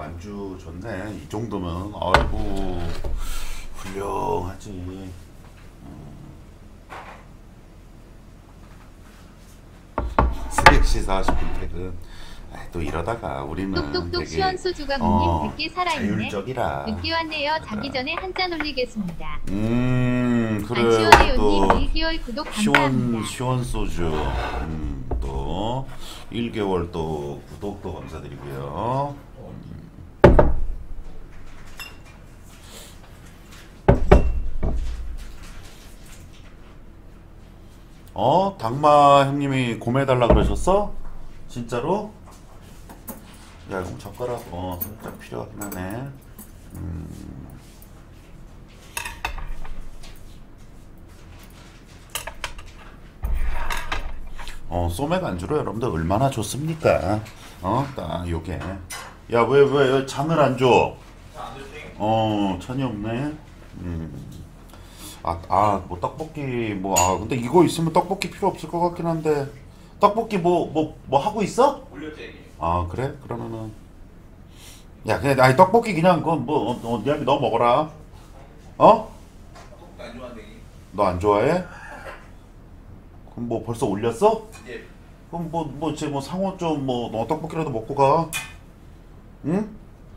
안주 좋네. 이 정도면 아이고 훌륭하지. 3시 40분 퇴근. 또 이러다가 우리는 똑똑똑 되게 시원소주가문님 늦게 살아있네. 자율적이라. 늦게 왔네요. 자기 전에 한잔 올리겠습니다. 그래. 안시원해요님 또 1개월 구독 감사합니다. 시원 소주. 또 1개월 또 구독도 감사드리고요. 당마 형님이 고매달라 그러셨어? 진짜로? 야, 그럼 젓가락 살짝 필요하긴 하네. 소맥 안주로 여러분들 얼마나 좋습니까? 딱 요게. 야, 왜 잔을 안 줘? 천이 없네. 뭐 떡볶이 근데 이거 있으면 떡볶이 필요 없을 것 같긴 한데. 떡볶이 뭐 하고 있어? 올렸지. 그래? 그러면은 야, 그냥 아니 떡볶이 그냥 그건 니한테 너 먹어라. 떡볶이 안 좋아하는데. 너 안 좋아해? 그럼 뭐 벌써 올렸어? 예. 그럼 이제 상호 좀 너 떡볶이라도 먹고 가. 응?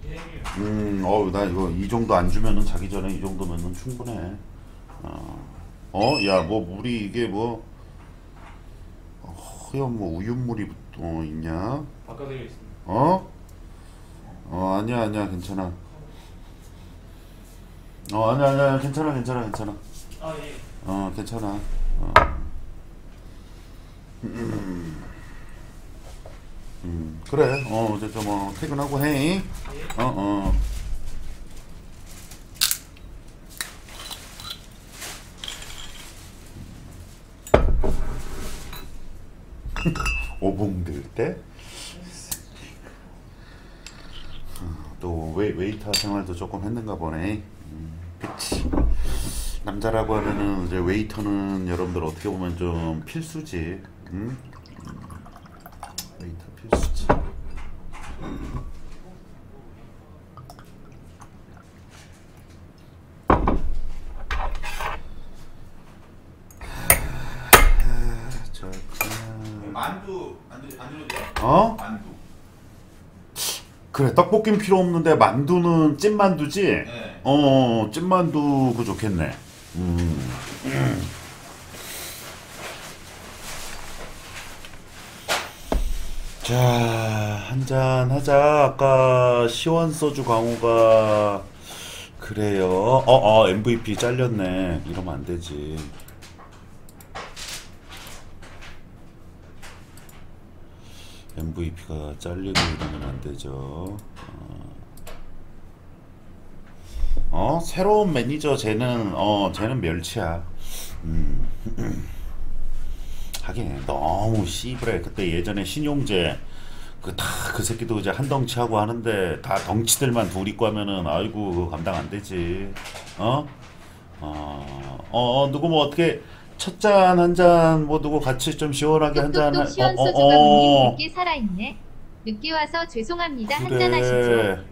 나 이거 이 정도 안 주면은 자기 전에 이 정도면은 충분해. 야, 물이 이게 허연 우유물이 있냐? 바꿔드리겠습니다. 아니야, 괜찮아. 아니야, 괜찮아. 아, 예. 괜찮아. 그래. 이제 좀 퇴근하고 해. 오봉들 때? 또 웨이터 생활도 조금 했는가 보네. 그치. 남자라고 하면은 이제 웨이터는 여러분들 어떻게 보면 좀 필수지. 웨이터 필수지. 만두 안 줘도 돼요? 만두. 그래, 떡볶이는 필요 없는데 만두는 찐만두지? 네. 찐만두 그거 좋겠네. 자, 한잔 하자. 아까 시원 소주 광호가 그래요. MVP 잘렸네. 이러면 안 되지. MVP가 잘리고 이러면 안 되죠. 새로운 매니저 쟤는 멸치야. 하긴 너무 씨부래. 그때 예전에 신용재 그 새끼도 이제 한 덩치 하고 하는데 다 덩치들만 둘 있고 하면은 아이고 그거 감당 안 되지. 누구 어떻게 첫 잔 한 잔 누구 같이 좀 시원하게 한 잔. 똑똑똑 시원소주가문님 늦게 살아있네. 늦게 와서 죄송합니다. 한잔 하시죠.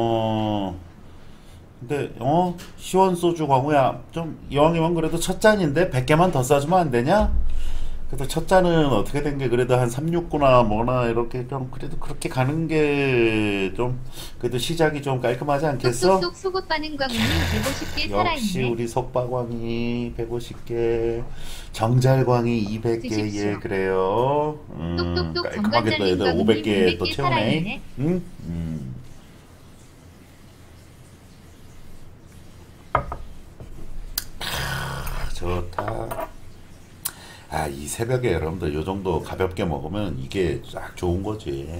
근데 시원 소주 광우야 좀 이왕이면 그래도 첫 잔인데 100개만 더 싸주면 안 되냐? 그래도 첫 잔은 어떻게 된 게 그래도 한 369나 뭐나 이렇게 좀 그래도 그렇게 가는 게 좀 그래도 시작이 좀 깔끔하지 않겠어? 똑똑똑 속옷 바는 광우님 150개 역시 살아있네. 우리 속바광이 150개, 정잘광이 200개. 예, 드십시오. 그래요. 똑똑똑 깔끔하게 또 애들 정관장님 500개 또 200개 채우네. 살아있네. 응? 좋다. 이 새벽에 여러분들 요 정도 가볍게 먹으면 이게 딱 좋은 거지.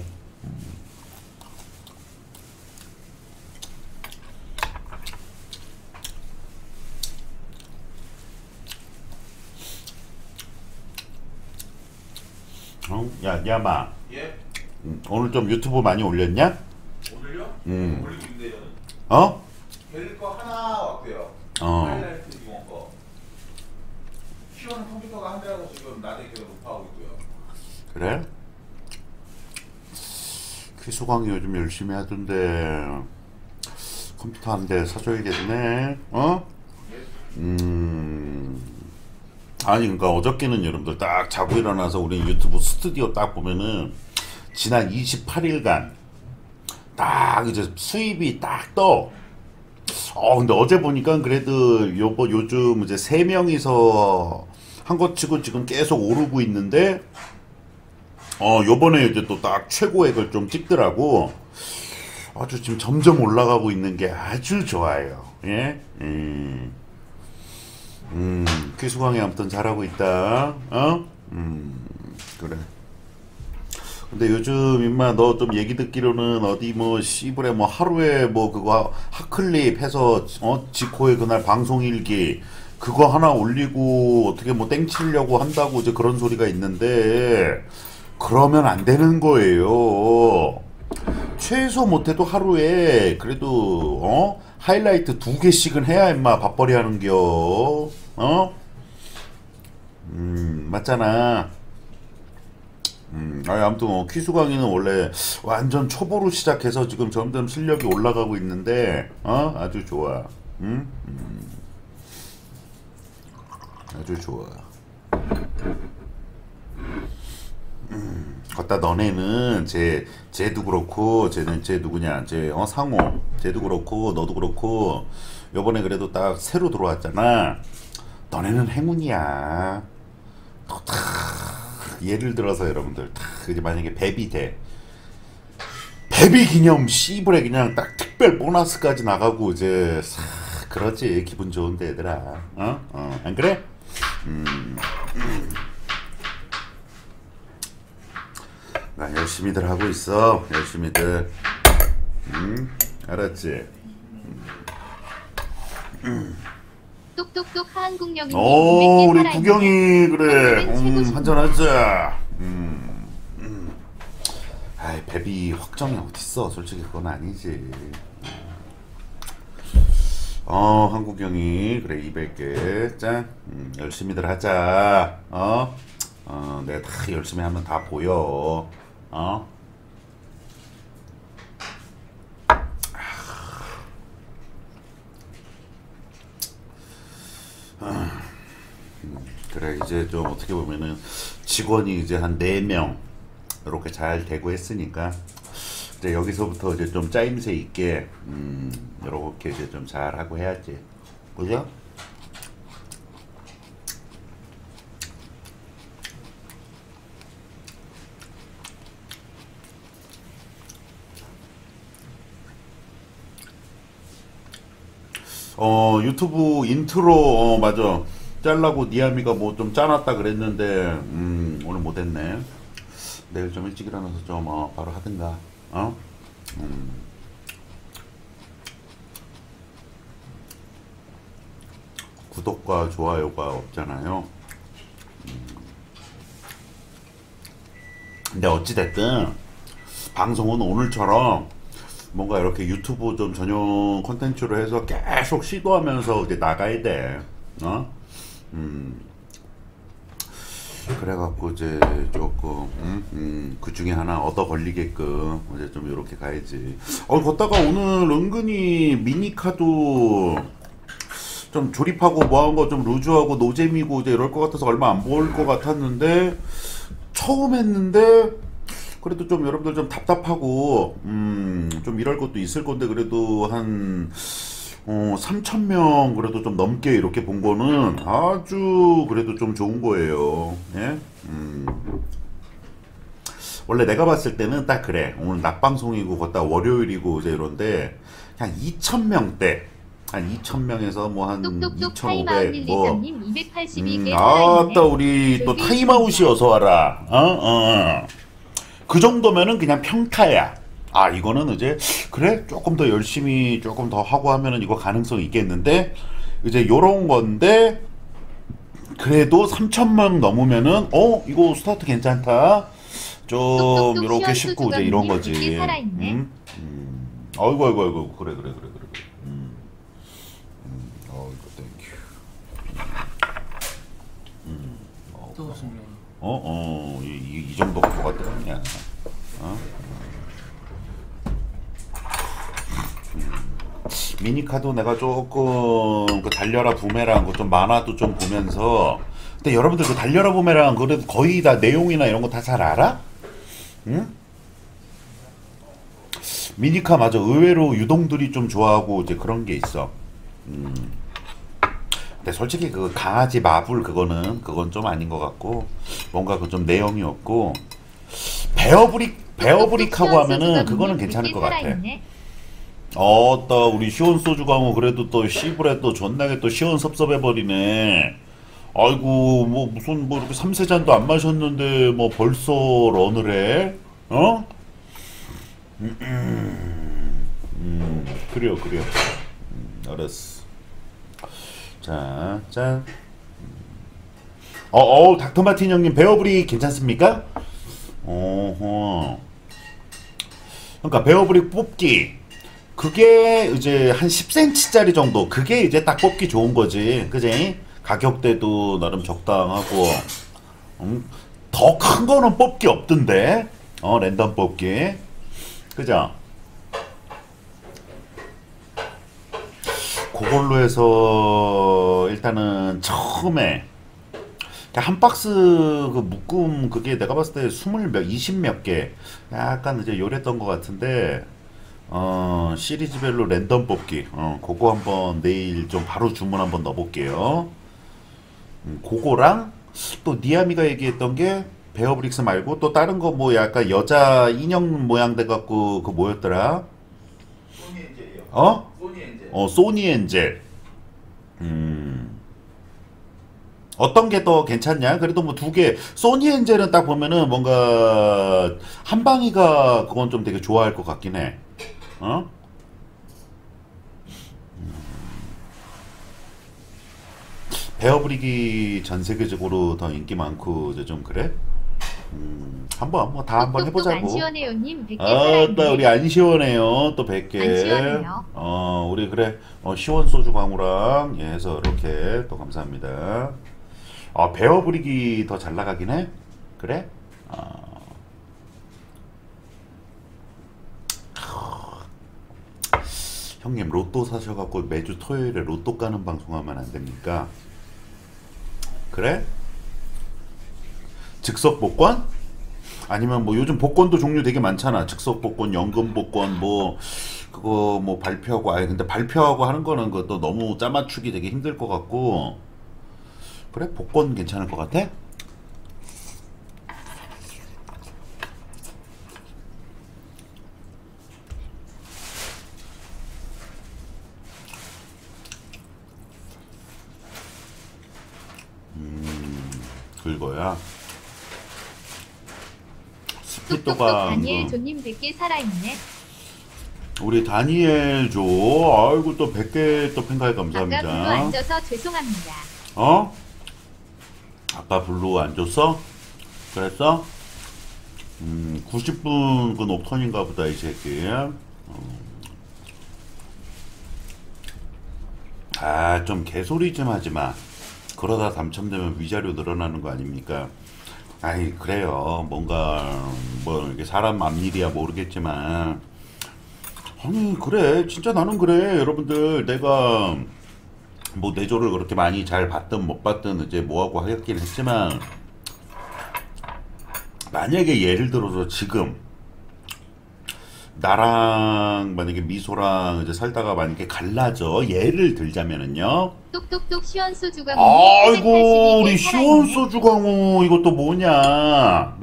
야마. 예. 오늘 좀 유튜브 많이 올렸냐? 오늘요? 음. 올리고 있는데 저는. 어? 별거 하나 왔고요. 어. 하이라이트 이번 거. 시원 컴퓨터가 한 대라서 지금 낮에 계속 녹화하고 있고요. 그래? 퀴수광이 요즘 열심히 하던데 컴퓨터 한 대 사줘야겠네. 어? 아니 그러니까 어저께는 여러분들 딱 자고 일어나서 우리 유튜브 스튜디오 딱 보면은 지난 28일간 딱 이제 수입이 딱 떠. 근데 어제 보니까 그래도 요즘 이제 3명이서 한 것 치고 지금 계속 오르고 있는데 요번에 이제 또 딱 최고액을 좀 찍더라고. 아주 지금 점점 올라가고 있는 게 아주 좋아요. 예? 퀴수광이 아무튼 잘하고 있다. 그래. 근데 요즘 임마 너 좀 얘기 듣기로는 어디 뭐 씨부레 뭐 하루에 뭐 그거 핫클립 해서 지코의 그날 방송일기 그거 하나 올리고 어떻게 뭐 땡치려고 한다고 이제 그런 소리가 있는데 그러면 안 되는 거예요. 최소 못해도 하루에 그래도 하이라이트 2개씩은 해야 임마 밥벌이 하는겨. 맞잖아. 아무튼 퀴수강이는 원래 완전 초보로 시작해서 지금 점점 실력이 올라가고 있는데 아주 좋아. 아주 좋아. 걷다 너네는 쟤도 그렇고 쟤 누구냐 쟤 상호 쟤도 그렇고 너도 그렇고 요번에 그래도 딱 새로 들어왔잖아. 너네는 행운이야. 예를 들어서 여러분들 이제 만약에 베비 기념 씨부레 그냥 딱 특별 보너스까지 나가고 이제 그렇지 기분 좋은데 얘들아. 안 그래? 나 열심히들 하고 있어. 열심히들. 알았지? 똑똑똑 한국령님 우리 구경이 그래. 한잔하자. 아이 베비 확정이 어딨어. 솔직히 그건 아니지. 한국경이 그래 200개 짠. 열심히들 하자. 내가 다 열심히 하면 다 보여. 그래 이제 좀 어떻게 보면은 직원이 이제 한 4명 이렇게 잘 되고 했으니까 이제 여기서부터 이제 좀 짜임새 있게 이렇게 이제 좀 잘하고 해야지. 그죠? 유튜브 인트로 맞아 짤라고 니아미가 뭐 좀 짜놨다 그랬는데 오늘 못했네. 내일 좀 일찍 일어나서 좀 바로 하든가. 구독과 좋아요가 없잖아요. 근데 어찌됐든 방송은 오늘처럼 뭔가 이렇게 유튜브 좀 전용 콘텐츠로 해서 계속 시도하면서 이제 나가야 돼. 그래갖고 이제 조금 그 중에 하나 얻어 걸리게끔 이제 좀 이렇게 가야지. 걷다가 오늘 은근히 미니카도 좀 조립하고 뭐한 거 좀 루즈하고 노잼이고 이제 이럴 것 같아서 얼마 안 볼 것 같았는데 처음 했는데 그래도 좀 여러분들 좀 답답하고 좀 이럴 것도 있을 건데 그래도 한 3,000명 그래도 좀 넘게 이렇게 본 거는 아주 그래도 좀 좋은 거예요. 예? 원래 내가 봤을 때는 딱 그래. 오늘 낮방송이고 걷다 월요일이고 이제 이런데 한 2,000명대 한 2,000명에서 뭐 한 2,500 뭐 아따 우리 또 타임아웃이 어서 와라. 그 정도면은 그냥 평타야. 이거는 이제 그래 조금 더 열심히 조금 더 하고 하면은 이거 가능성 있겠는데 이제 요런 건데 그래도 3,000명 넘으면은 이거 스타트 괜찮다. 좀 요렇게 쉽고 이제 이런 거지. 아이고 그래. 또 중요해. 이 정도가 뭐가 들었냐. 미니카도 내가 조금 그 달려라 부메랑 그 좀 만화도 좀 보면서. 근데 여러분들 그 달려라 부메랑 그래도 거의 다 내용이나 이런 거 다 잘 알아? 응? 미니카 맞아. 의외로 유동들이 좀 좋아하고 이제 그런 게 있어. 근데 솔직히 그 강아지 마블 그건 좀 아닌 것 같고 뭔가 그 좀 내용이 없고 베어브릭하고 하면은 그거는 괜찮을 것 같아. 우리 시원 소주 강호 그래도 또 시불에 또 존나게 또 시원 섭섭해 버리네. 아이고 뭐 무슨 뭐 이렇게 3세잔도 안 마셨는데 뭐 벌써 런을 해? 어? 그래요. 알았어. 자, 짠. 닥터 마틴 형님 베어브릭 괜찮습니까? 그러니까 베어브릭 뽑기 그게 이제 한 10cm짜리 정도 그게 이제 딱 뽑기 좋은 거지, 그지? 가격대도 나름 적당하고. 더 큰 거는 뽑기 없던데. 랜덤 뽑기, 그죠? 그걸로 해서 일단은 처음에 한 박스 그 묶음 그게 내가 봤을 때 20 몇 개 약간 이제 요랬던 것 같은데, 시리즈별로 랜덤 뽑기 그거 한번 내일 좀 바로 주문 한번 넣어볼게요. 그거랑 또 니아미가 얘기했던 게 베어브릭스 말고 또 다른 거 뭐 약간 여자 인형 모양 돼갖고 그 뭐였더라? 소니 엔젤이요. 소니 엔젤. 소니 엔젤. 어떤 게 더 괜찮냐? 그래도 뭐 두 개, 소니 엔젤은 딱 보면은 뭔가 한방이가 그건 좀 되게 좋아할 것 같긴 해. 베어브릭이 전 세계적으로 더 인기 많고 이제 좀 그래? 한번 뭐 다 한번 해보자고. 안시원해요님 100개 또 우리 안 시원해요. 또 100개. 안 시원해요. 우리 그래. 시원 소주 광우랑 해서 이렇게 또 감사합니다. 베어브릭이 더 잘 나가긴 해. 그래? 형님 로또 사셔갖고 매주 토요일에 로또 까는 방송하면 안 됩니까? 그래? 즉석 복권? 아니면 뭐 요즘 복권도 종류 되게 많잖아. 즉석 복권, 연금 복권, 뭐 그거 뭐 발표하고. 근데 발표하고 하는 거는 그것도 너무 짜맞추기 되게 힘들 것 같고. 그래? 복권 괜찮을 것 같아? 그거야. 스피또가 다니엘 조님 100개 살아있네. 우리 다니엘 조, 아이고 또 100개 또 팬가입 아까 감사합니다. 불로 앉아서 죄송합니다. 아까 블루 안 줬어? 그랬어? 90분 그 녹턴인가 보다 이 새끼. 좀 개소리 좀 하지마. 그러다 당첨되면 위자료 늘어나는 거 아닙니까? 그래요. 뭔가 뭐 이게 사람 앞일이야 모르겠지만, 아니 그래 진짜 나는 그래. 여러분들 내가 뭐 내조를 그렇게 많이 잘 받든 못 받든 이제 뭐하고 하겠긴 했지만, 만약에 예를 들어서 지금 나랑 만약에 미소랑 이제 살다가 만약에 갈라져, 예를 들자면은요. 똑똑똑 시원소주가 아이고 우리 시원소주 강호 이것도 뭐냐?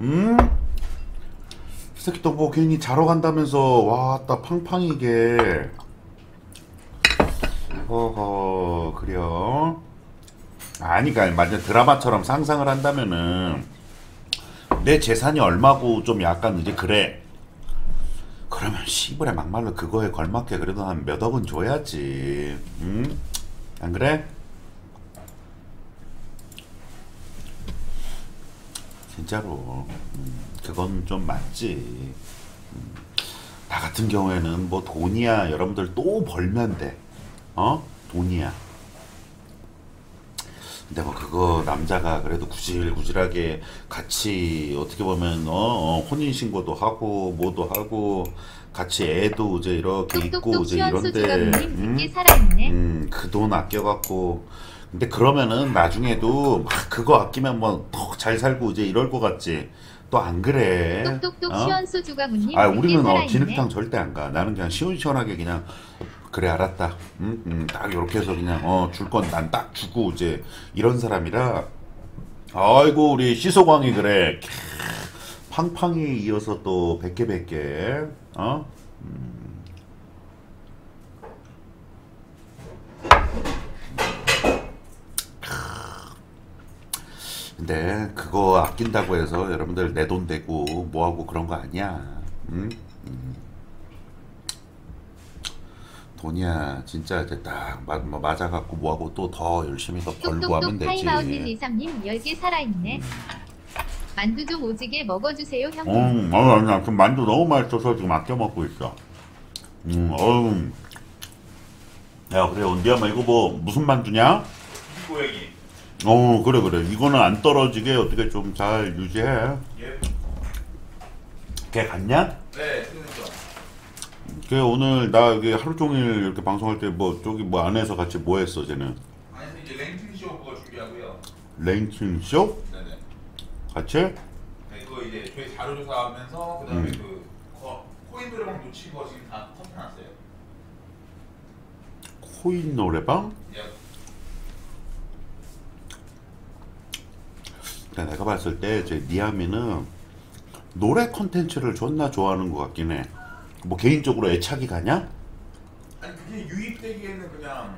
이 새끼 또 뭐 괜히 자러 간다면서 와따 팡팡이게. 그래요. 그러니까 맞아. 드라마처럼 상상을 한다면은 내 재산이 얼마고 좀 약간 이제 그래. 그러면 씨부레 막말로 그거에 걸맞게 그래도 한 몇 억은 줘야지. 안 그래? 진짜로. 그건 좀 맞지. 나 같은 경우에는 뭐 돈이야 여러분들 또 벌면 돼. 돈이야. 근데 뭐 그거 남자가 그래도 구질구질하게 같이 어떻게 보면 혼인신고도 하고 뭐도 하고 같이 애도 이제 이렇게 있고 똑똑똑 이제 시원수 이런데 주가님 늦게 살아있네. 그 돈 아껴갖고 근데 그러면은 나중에도 막 그거 아끼면 뭐 더 잘 살고 이제 이럴 것 같지. 또 안 그래. 똑똑똑 어? 시원수 주가님 아 늦게 우리는 살아있네. 진흙탕 절대 안 가. 나는 그냥 시원시원하게 그냥 그래 알았다. 딱 이렇게 해서 그냥 줄 건 난 딱 주고 이제 이런 사람이라. 아이고 우리 시소광이 그래. 팡팡이 이어서 또 100개 어? 근데 그거 아낀다고 해서 여러분들 내 돈 대고 뭐하고 그런 거 아니야. 응? 돈이야 진짜 이제 딱 맞아갖고 뭐하고 또 더 열심히 더 벌고 하면 똑똑똑 되지. 타임아웃 123님 10개 살아있네. 만두 좀 오지게 먹어주세요 형님. 아니야. 지금 만두 너무 맛있어서 지금 아껴 먹고 있어. 어우. 야, 그래, 언디야마 이거 뭐 무슨 만두냐? 고양이. 그래. 이거는 안 떨어지게 어떻게 좀 잘 유지해. 예. 걔 갔냐? 네, 그렇죠. 걔 오늘 나 여기 하루 종일 이렇게 방송할 때 뭐 저기 뭐 안에서 같이 뭐 했어, 쟤는? 아니 이제 랭킹 쇼 그거 준비하고요. 랭킹 쇼? 네네. 같이? 네, 그거 이제 저희 자료 조사하면서 그다음에 코인 노래방 놓친 거 지금 다 터트놨어요. 코인 노래방? 예. 그래, 내가 봤을 때 제 니아미는 노래 컨텐츠를 존나 좋아하는 것 같긴 해. 뭐 개인적으로 애착이 가냐? 아니 그게 유입되기에는 그냥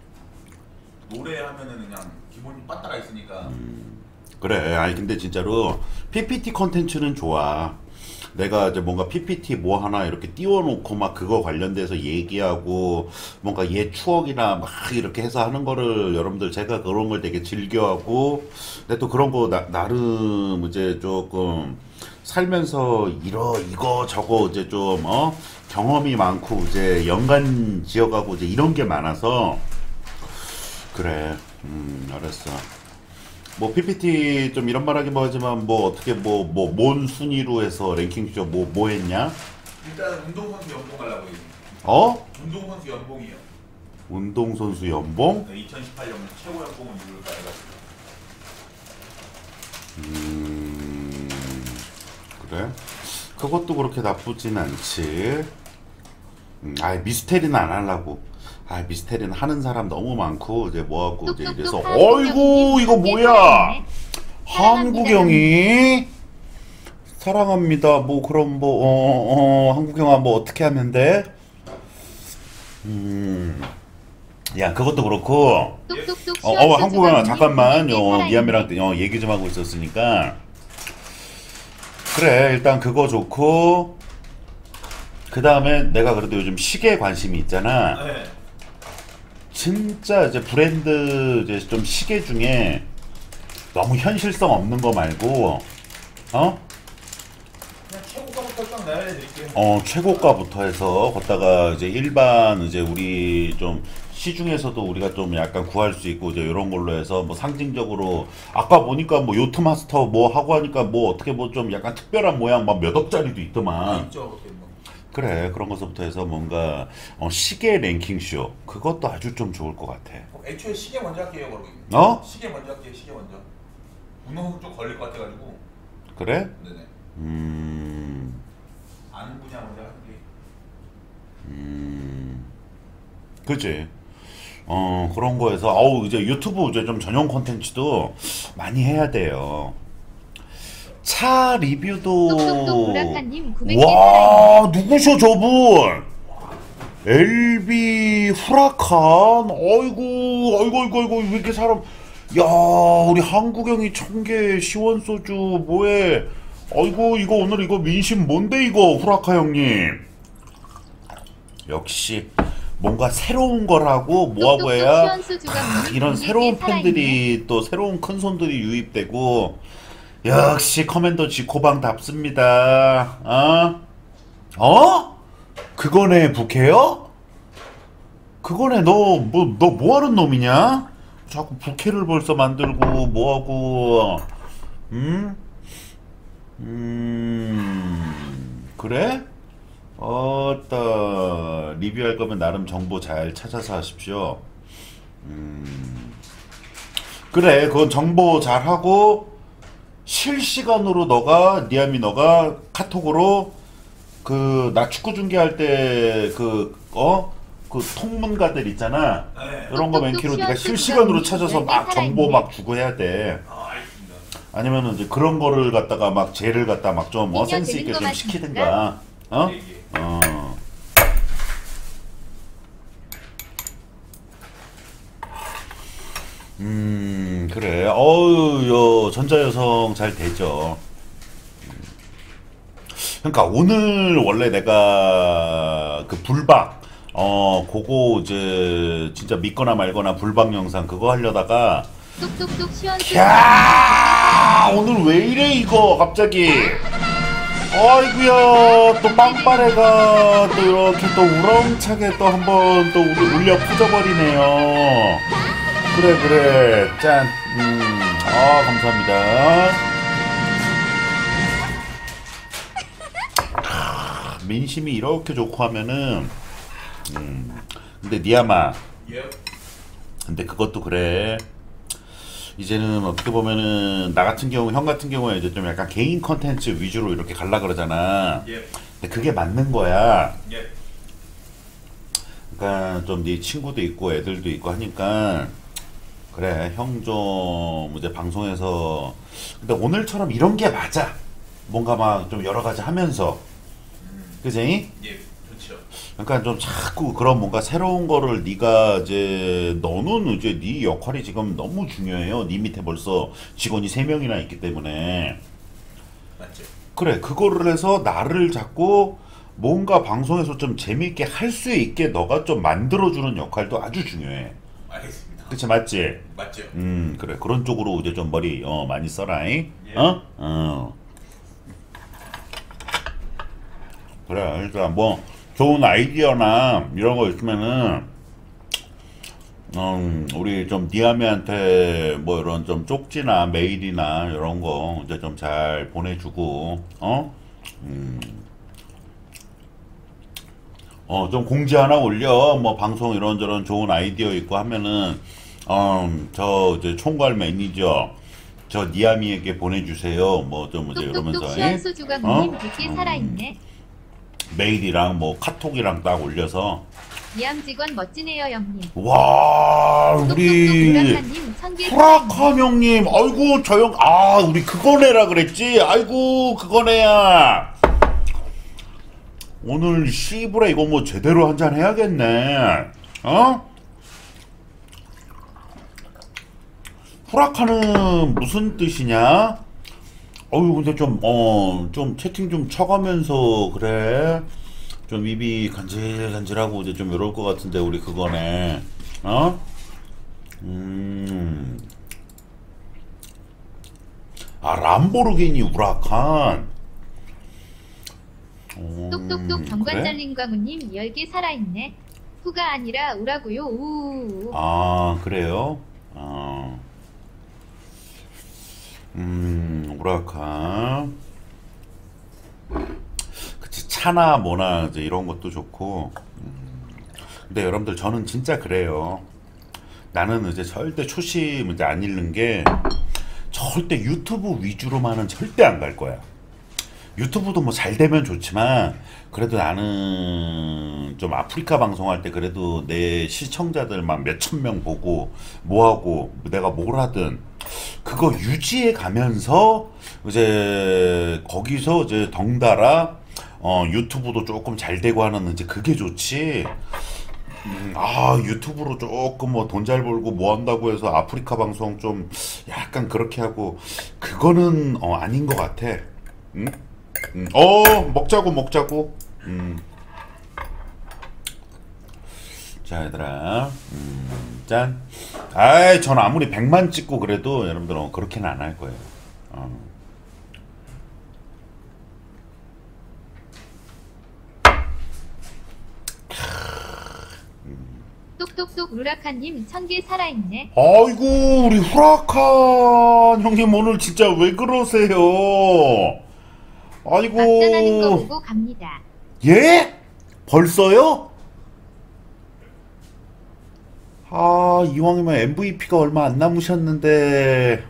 노래하면은 그냥 기본이 빠따가 있으니까. 그래. 아니 근데 진짜로 PPT 컨텐츠는 좋아. 내가 이제 뭔가 PPT 뭐 하나 이렇게 띄워놓고 막 그거 관련돼서 얘기하고 뭔가 옛 추억이나 막 이렇게 해서 하는 거를 여러분들 제가 그런 걸 되게 즐겨하고 근데 또 그런 거 나름 이제 조금 살면서 이거 저거 이제 좀 경험이 많고 이제 연관 지어가고 이제 이런 게 많아서 그래. 알았어. 뭐 PPT 좀 이런 말하기 뭐하지만 뭐 어떻게 뭔 순위로 해서 랭킹쇼 뭐 했냐? 일단 운동선수 연봉 하려고 해요. 운동선수 연봉이요. 운동선수 연봉? 네, 2018년 최고 연봉은 누굴까 해가지고. 그래? 그것도 그렇게 나쁘진 않지. 미스테리는 안 하려고. 미스테리는 하는 사람 너무 많고 이제 뭐하고 이제 이래서 어이구 이거 뭐야? 한국영이 사랑합니다. 뭐 그럼 한국영아 뭐 어떻게 하면 돼? 야 그것도 그렇고 똑똑똑 한국영아 시원수 잠깐만 주가님 니아미랑 얘기 좀 하고 있었으니까 그래 일단 그거 좋고 그 다음에 내가 그래도 요즘 시계에 관심이 있잖아. 네. 진짜 이제 브랜드 이제 좀 시계 중에 너무 현실성 없는 거 말고 그냥 최고가부터 딱 나열해드릴게요. 최고가부터 해서 걷다가 이제 일반 이제 우리 좀 시중에서도 우리가 좀 약간 구할 수 있고 이제 이런 걸로 해서 뭐 상징적으로 아까 보니까 뭐 요트 마스터 뭐 하고 하니까 뭐 어떻게 뭐 좀 약간 특별한 모양 막 몇 억짜리도 있더만. 있죠, 그렇게 뭐. 그래 그런 것부터 해서 뭔가 시계 랭킹쇼 그것도 아주 좀 좋을 것 같아. 애초에 시계 먼저 할게요, 그러면. 시계 먼저 할게요, 시계 먼저. 운동선수 좀 걸릴 것 같아가지고. 그래? 네네. 아는 분야 먼저 할게. 그치. 그런 거에서 이제 유튜브 이제 좀 전용 콘텐츠도 많이 해야 돼요. 차 리뷰도 똑똑똑 무라카님 900개 와 누구셔 저분? LB 후라칸 어이구 왜 이렇게 사람 야 우리 한국영이 1000개 시원소주 뭐해 어이구 이거 오늘 이거 민심 뭔데 이거 후라카 형님 역시 뭔가 새로운 거라고 뭐하고 해야 이런 새로운 팬들이 또 새로운 큰손들이 유입되고 역시 커맨더 지코방답습니다. 그거네 부캐요? 그거네 너 뭐하는 놈이냐? 자꾸 부캐를 벌써 만들고 뭐하고 그래? 어따 리뷰할 거면 나름 정보 잘 찾아서 하십시오. 그래, 그건 정보 잘 하고 실시간으로 너가 니아미 너가 카톡으로 그 나 축구 중계할 때 그 통문가들 있잖아. 네. 이런 거 맨키로 네가 실시간으로 찾아서 막 정보 막 주고 해야 돼. 알겠습니다. 아니면은 이제 그런 거를 갖다가 막 쟤를 갖다 막 좀 센스 있게 좀 시키든가. 어? 예, 예. 어. 그래. 어우, 전자여성 잘 되죠. 그러니까 오늘 원래 내가 그 불박, 그거 이제 진짜 믿거나 말거나 불박 영상 그거 하려다가, 똑똑똑 시원수 야 오늘 왜 이래 이거 갑자기. 아이구야, 또 빵빠레가 또 이렇게 또 우렁차게 또 한번 또 울려 퍼져버리네요. 그래 짠. 감사합니다. 민심이 이렇게 좋고 하면은 근데 니아마, 예. 근데 그것도 그래. 이제는 어떻게 보면은 나 같은 경우, 형 같은 경우에 이제 좀 약간 개인 컨텐츠 위주로 이렇게 갈라 그러잖아. 예. 근데 그게 맞는 거야. 예. 그러니까 좀 네 친구도 있고 애들도 있고 하니까 그래, 형 좀 이제 방송에서, 근데 오늘처럼 이런 게 맞아. 뭔가 막 좀 여러 가지 하면서, 그지? 예. 좋죠. 그러니까 좀 자꾸 그런 뭔가 새로운 거를 네가 이제 너는 이제 네 역할이 지금 너무 중요해요. 네 밑에 벌써 직원이 3명이나 있기 때문에. 맞죠. 그래, 그거를 해서 나를 자꾸 뭔가 방송에서 좀 재밌게 할 수 있게 너가 좀 만들어주는 역할도 아주 중요해. 알겠습니다. 그치, 맞지? 맞죠. 그래. 그런 쪽으로 이제 좀 머리 많이 써라잉. 예. 그래. 그러니까 뭐 좋은 아이디어나 이런 거 있으면은 우리 좀 니아미한테 뭐 이런 좀 쪽지나 메일이나 이런 거 이제 좀 잘 보내주고 좀 공지 하나 올려. 뭐 방송 이런저런 좋은 아이디어 있고 하면은 저 이제 총괄 매니저 저 니아미에게 보내주세요. 뭐 좀 이제 똑똑똑 이러면서 시원수 주광님 100개 살아있네. 메일이랑 뭐 카톡이랑 딱 올려서 이암 직원 멋지네요 형님. 와 똑똑똑 우리 우라카님 1000개 후라칸 살아있네. 형님, 아이고 저 형, 우리 그거 내라 그랬지. 아이고 그거 내야. 오늘 씨부라 이거 뭐 제대로 한잔 해야겠네. 후라카는 무슨 뜻이냐? 어유 근데 좀 채팅 좀 쳐가면서 그래. 좀 입이 간질간질하고 이제 좀 이럴 것 같은데 우리 그거네. 람보르기니 우라칸. 똑똑똑 그래? 정관장님 광우님 10개 살아있네. 후가 아니라 우라고요. 우우우. 그래요? 우라칸. 그치, 차나 뭐나 이제 이런 것도 좋고. 근데 여러분들 저는 진짜 그래요. 나는 이제 절대 초심 이제 안 잃는 게, 절대 유튜브 위주로만은 절대 안 갈 거야. 유튜브도 뭐 잘 되면 좋지만 그래도 나는 좀 아프리카 방송할 때 그래도 내 시청자들 막 몇천 명 보고 뭐하고 내가 뭘 하든 그거 유지해 가면서 이제 거기서 이제 덩달아 유튜브도 조금 잘 되고 하는 이제 그게 좋지. 유튜브로 조금 뭐 돈 잘 벌고 뭐 한다고 해서 아프리카 방송 좀 약간 그렇게 하고 그거는 아닌 것 같아. 응? 먹자고. 자, 얘들아. 짠. 전 아무리 100만 찍고 그래도 여러분들 그렇게는 안 할 거예요. 똑똑똑 우라카님 1000개 살아있네. 아이고, 우리 후라칸 형님 오늘 진짜 왜 그러세요? 막전하는 거 아이고. 보고 갑니다. 예? 벌써요? 아, 이왕이면 MVP가 얼마 안 남으셨는데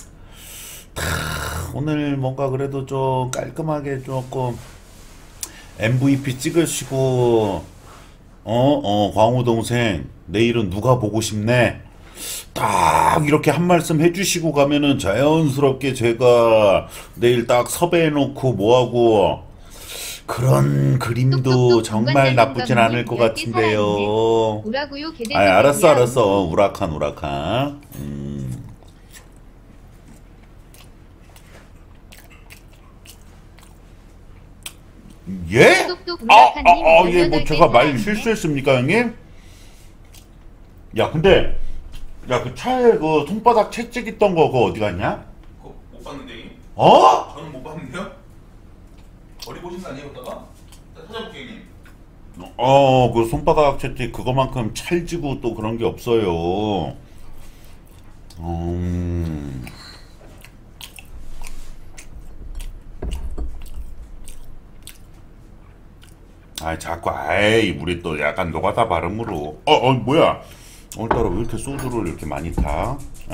오늘 뭔가 그래도 좀 깔끔하게 조금 MVP 찍으시고 광우 동생 내일은 누가 보고 싶네 딱 이렇게 한 말씀 해주시고 가면은 자연스럽게 제가 내일 딱 섭외해놓고 뭐하고 그런 그림도 정말 나쁘진 않을 것 같은데요. 우라구요 개대. 아, 알았어. 우라칸. 예? 예, 뭐 제가 말 실수했습니까, 형님? 야, 근데 그 차에 그 손바닥 채찍 있던 거 그거 어디 갔냐? 그거 못 봤는데. 어? 저는 못 봤는데요. 어디 보신 거 아니에요, 그다가? 찾아볼게요, 형님. 그 손바닥 채찍 그거만큼 찰지고 또 그런 게 없어요. 자꾸 우리 또 약간 노가다 발음으로 뭐야 오늘따라 왜 이렇게 소주를 이렇게 많이 타?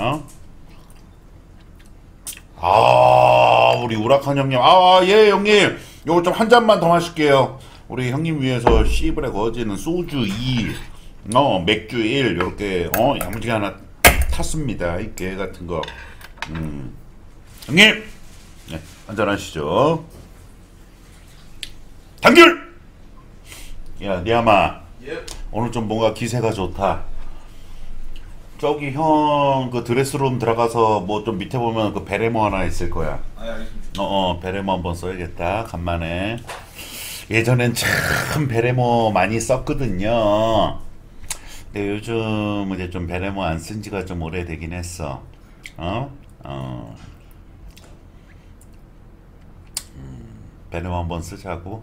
우리 우라칸 형님 예 형님 요거 좀 한 잔만 더 마실게요. 우리 형님 위해서 씨브레 거지는 소주 2 맥주 1 요렇게 야무지게 하나 탔습니다. 이 개 같은 거. 형님 네, 한잔 하시죠. 단결! 야, 니아마. 예. 오늘 좀 뭔가 기세가 좋다. 저기 형 그 드레스룸 들어가서 뭐 좀 밑에 보면 그 베레모 하나 있을 거야. 알겠습니다. 베레모 한번 써야겠다. 간만에. 예전엔 참 베레모 많이 썼거든요. 근데 요즘 이제 좀 베레모 안 쓴 지가 좀 오래되긴 했어. 베레모 한번 쓰자고.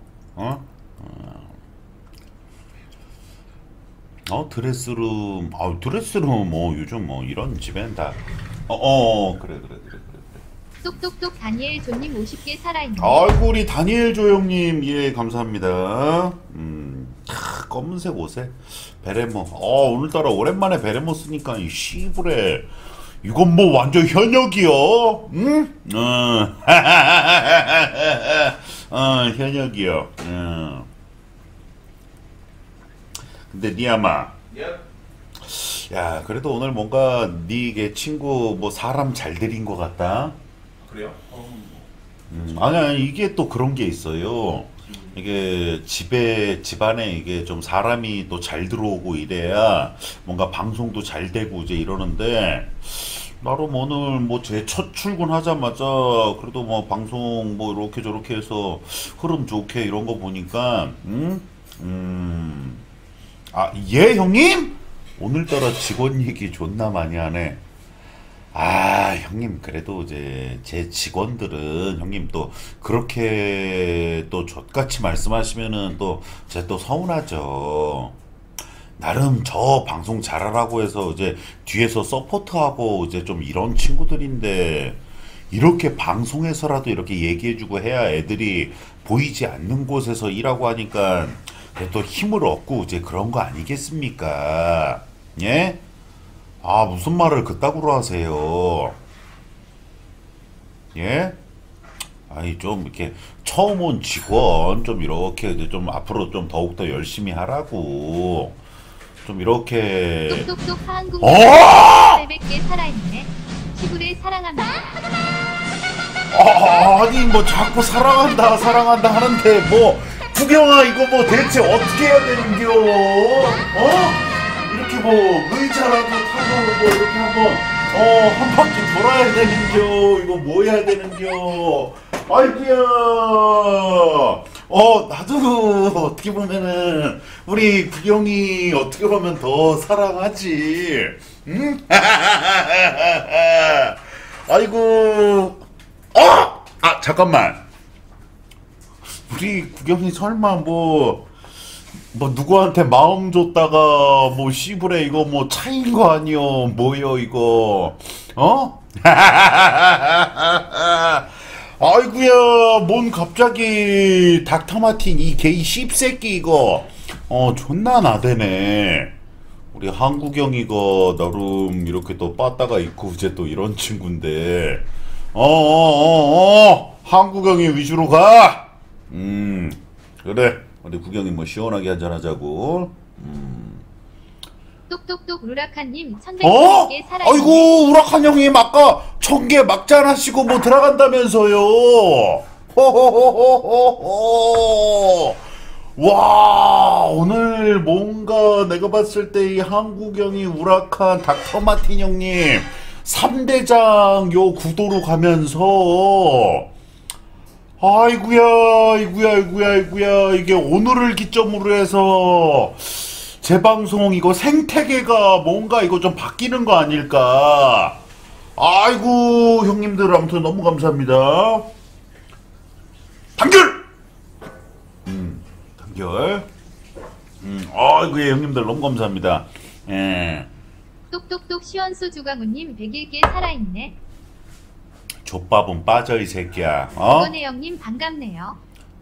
드레스룸 뭐 요즘 뭐 이런 집엔 다 그래. 똑똑똑 다니엘 조님 50개 살아있네. 아이고 우리 다니엘 조형님 예 감사합니다. 검은색 옷에 베레모 오늘따라 오랜만에 베레모 쓰니까 이 씨부레 이건 뭐 완전 현역이요. 응? 현역이요. 근데 니아마 예. 야 그래도 오늘 뭔가 니게 친구 뭐 사람 잘 들인 것 같다. 그래요? 아니 이게 또 그런 게 있어요. 이게 집안에 이게 좀 사람이 또 잘 들어오고 이래야 뭔가 방송도 잘 되고 이제 이러는데 나름 오늘 뭐 제 첫 출근하자마자 그래도 뭐 방송 뭐 이렇게 저렇게 해서 흐름 좋게 이런 거 보니까 예 형님? 오늘따라 직원 얘기 존나 많이 하네. 형님 그래도 이제 제 직원들은 형님 또 그렇게 또 족같이 말씀하시면은 또 제가 또 서운하죠. 나름 저 방송 잘하라고 해서 이제 뒤에서 서포트하고 이제 좀 이런 친구들인데 이렇게 방송에서라도 이렇게 얘기해주고 해야 애들이 보이지 않는 곳에서 일하고 하니까 또 힘을 얻고 이제 그런 거 아니겠습니까? 예? 무슨 말을 그따구로 하세요? 예? 좀 이렇게 처음 온 직원 좀 이렇게 이제 좀 앞으로 좀 더욱더 열심히 하라고 좀 이렇게 똑똑똑 하한국 800개 살아있네. 시부레 사랑합니다. 아니 뭐 자꾸 사랑한다 하는데 뭐 구경아 이거 뭐 대체 어떻게 해야 되는겨? 이렇게 뭐 의자라도 타고 뭐 이렇게 한번 한 바퀴 돌아야 되는겨? 이거 뭐 해야 되는겨? 아이구야. 나도 어떻게 보면은 우리 구경이 어떻게 보면 더 사랑하지. 응? 아이고. 잠깐만. 우리 구경이 설마 뭐 누구한테 마음 줬다가 뭐 씨부레 이거 뭐 차인 거 아니여? 뭐여 이거? 아이구야, 뭔 갑자기 닥터마틴 이 개이 씹새끼 이거 존나 나대네. 우리 한국영이가 나름 이렇게 또 빠따가 있고 이제 또 이런 친구인데 한국영이 위주로 가. 그래, 우리 구경이 뭐 시원하게 한잔하자고. 똑똑똑 우라카님 1100개 살아있네. 아이고, 우라칸 형님 아까 1000개 막잔 하시고 뭐 들어간다면서요. 호호호호호호. 와, 오늘 뭔가 내가 봤을 때 이 한국영이 우라칸 닥터마틴 형님 3대장 요 구도로 가면서 아이구야 이게 오늘을 기점으로 해서 재방송 이거 생태계가 뭔가 이거 좀 바뀌는 거 아닐까. 아이고 형님들 아무튼 너무 감사합니다. 단결. 단결. 아이고 예, 형님들 너무 감사합니다. 예. 똑똑똑 시원수 주광우님 101개 살아있네. 족밥은 빠져 이 새끼야. 이번에 형님 반갑네요.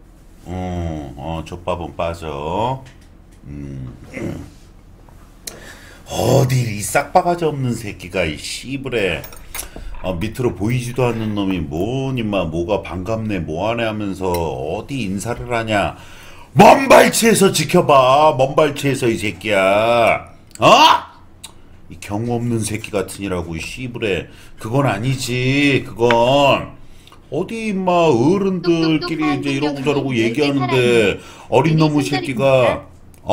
족밥은 빠져. 어디 이 싹바가지 없는 새끼가 이 씨부레 밑으로 보이지도 않는 놈이 뭔 임마 뭐가 반갑네 뭐하네 하면서 어디 인사를 하냐. 먼 발치에서 지켜봐. 먼 발치에서 이 새끼야. 이 경우 없는 새끼 같으니라고 이 씨부레. 그건 아니지. 그건 어디 임마 어른들끼리 이제 이러고 저러고 얘기하는데 어린 놈의 새끼가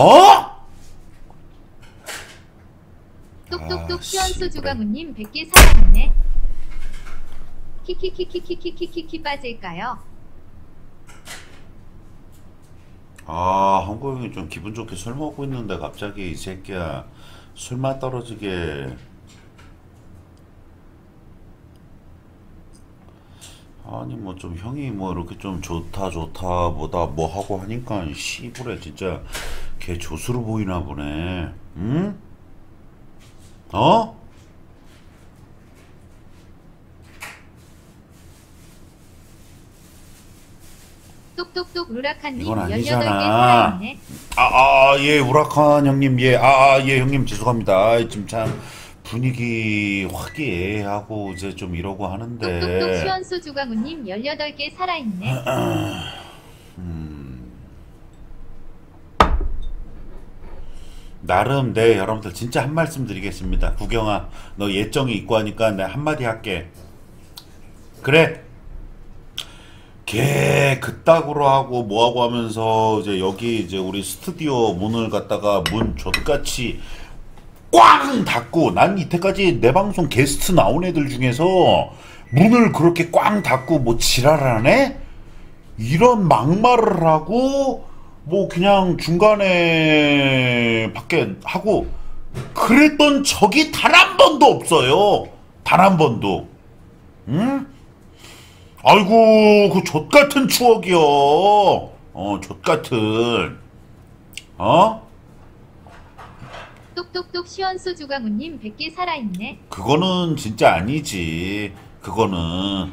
똑똑똑 시원수 주광우님 100개 살아있네. 키키키키키키키키키 빠질까요? 한국인이 좀 기분 좋게 술 먹고 있는데 갑자기 이 새끼야 술맛 떨어지게. 아니 뭐 좀 형이 뭐 이렇게 좀 좋다 뭐다 뭐 하고 하니까 씨부레 진짜 걔 조수로 보이나 보네. 응? 똑똑똑 우라카님 이건 18개 아니잖아. 살아있네. 예, 우라칸 형님, 예, 예, 형님, 죄송합니다. 지금 참, 분위기 화기애애하고, 이제 좀 이러고 똑똑똑 하는데, 시원수 주광우님 18개 살아있네. 나름, 네, 여러분들, 진짜 한 말씀 드리겠습니다. 구경아, 너 예정이 있고 하니까 내가 한마디 할게. 그래. 걔 그따구로 하고 뭐하고 하면서 이제 여기 이제 우리 스튜디오 문을 갖다가 문 젖같이 꽝 닫고, 난 이때까지 내 방송 게스트 나온 애들 중에서 문을 그렇게 꽝 닫고 뭐 지랄하네? 이런 막말을 하고 뭐 그냥 중간에 밖에 하고 그랬던 적이 단 한 번도 없어요. 단 한 번도. 응? 아이고 그 족같은 추억이요. 족같은. 똑똑똑 시원수 주광우님 100개 살아있네. 그거는 진짜 아니지. 그거는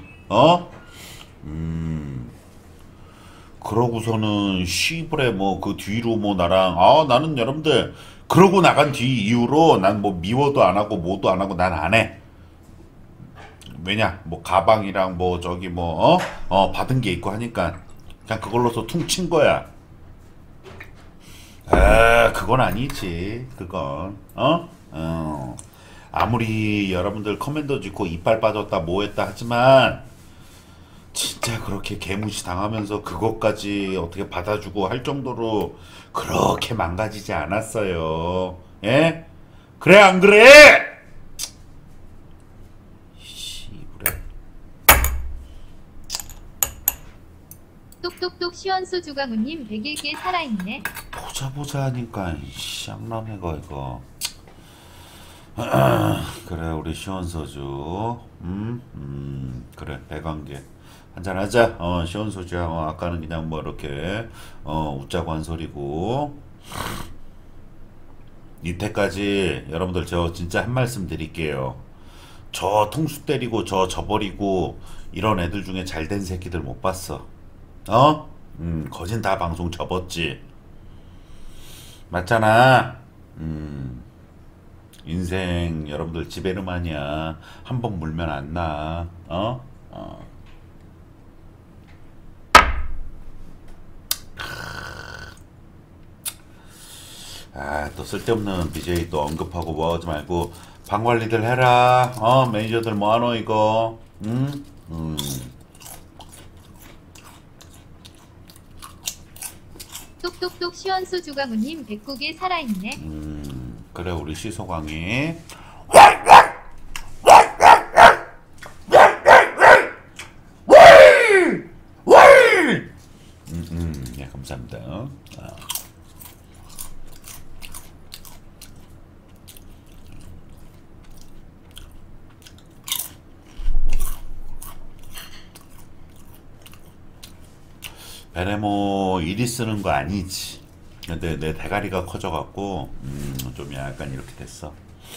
그러고서는 시부레 뭐 그 뒤로 뭐 나랑 나는 여러분들 그러고 나간 뒤 이후로 난 뭐 미워도 안 하고 뭐도 안 하고 난 안 해. 왜냐 뭐 가방이랑 뭐 저기 뭐 받은 게 있고 하니까 그냥 그걸로서 퉁친 거야. 그건 아니지. 그건 아무리 여러분들 커맨더 짓고 이빨 빠졌다 뭐했다 하지만 진짜 그렇게 개무시 당하면서 그것까지 어떻게 받아주고 할 정도로 그렇게 망가지지 않았어요. 예? 그래 안 그래? 씨부레. 똑똑똑 시원수 주광우님 101개 살아있네. 보자 하니까 쌍남해가 이거. 그래 우리 시원소주 그래 배관계 한잔하자. 시원소주야. 아까는 그냥 뭐 이렇게 웃자고 한 소리고. 이때까지 여러분들 저 진짜 한 말씀 드릴게요. 저 통수 때리고 저 져버리고 이런 애들 중에 잘된 새끼들 못 봤어. 어? 거진 다 방송 접었지. 맞잖아. 인생 여러분들 지베르만이야. 한 번 물면 안 나. 어? 아, 또 쓸데없는 BJ 또 언급하고 뭐 하지 말고 방 관리들 해라. 매니저들 뭐하노 이거. 똑똑똑 시원소주 가무님 백국에 살아있네. 그래 우리 시소광이. 예, 감사합니다. 베레모 이리 쓰는 거 아니지. 근데 내 대가리가 커져갖고 좀 약간 이렇게 됐어.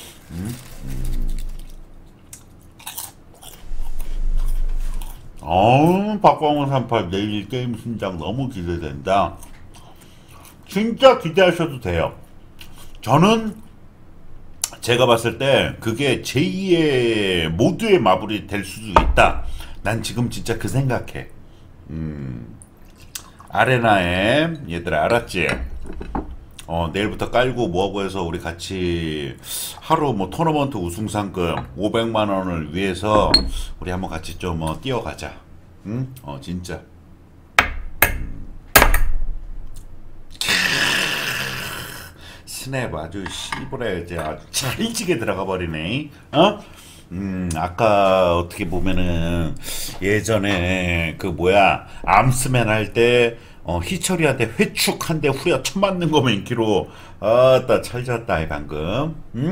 박광훈 38 내일 게임 신작 너무 기대된다. 진짜 기대하셔도 돼요. 저는 제가 봤을 때 그게 제2의 모두의 마블이 될 수도 있다. 난 지금 진짜 그 생각해. 아레나에 얘들아 알았지? 내일부터 깔고 뭐하고 해서 우리 같이 하루 뭐 토너먼트 우승상금 500만원을 위해서 우리 한번 같이 좀 뛰어가자. 응? 진짜. 스냅 아주 씨부레 이제 아주 찰지게 들어가 버리네. 아까 어떻게 보면은 예전에 그 뭐야 암스맨 할 때 희철이한테 회축 한 대 후려 쳐맞는 거 맨키로 아따 찰졌다 이 방금.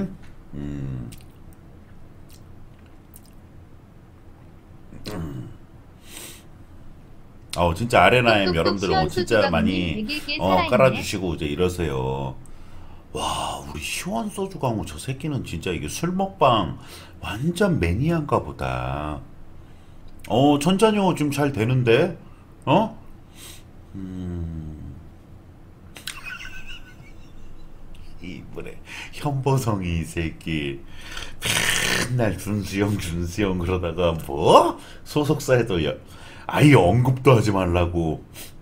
진짜 아레나엠 여러분들 진짜 많이 깔아주시고 이제 이러세요. 와 우리 시원 소주 강우 저 새끼는 진짜 이게 술 먹방 완전 매니아인가 보다. 천자녀 지금 잘 되는데? 이번에 현보성이 이 새끼 맨날 준수형 그러다가 뭐? 소속사에도 아예 언급도 하지 말라고.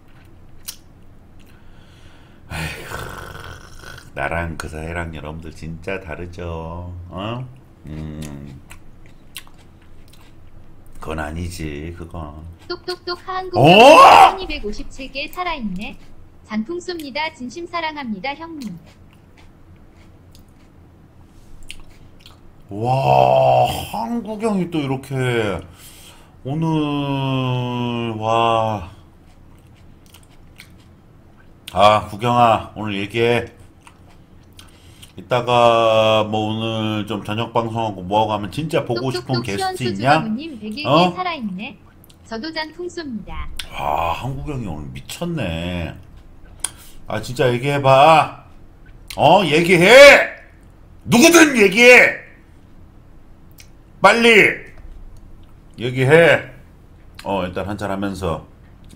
아이고 나랑 그 사이랑 여러분들 진짜 다르죠. 그건 아니지 그건. 똑똑똑 한국 1257개 살아있네. 잔풍 쏩니다. 진심 사랑합니다 형님. 와 한국형이 또 이렇게 오늘 와. 구경아 오늘 얘기해. 이따가 뭐 오늘 좀 저녁 방송하고 뭐하고 하면 진짜 보고 싶은 게스트 있냐? 님 100일께 살아있네. 저도 잔풍 쏩니다. 한국형이 오늘 미쳤네. 진짜 얘기해봐. 얘기해. 누구든 얘기해. 빨리 얘기해. 일단 한잔 하면서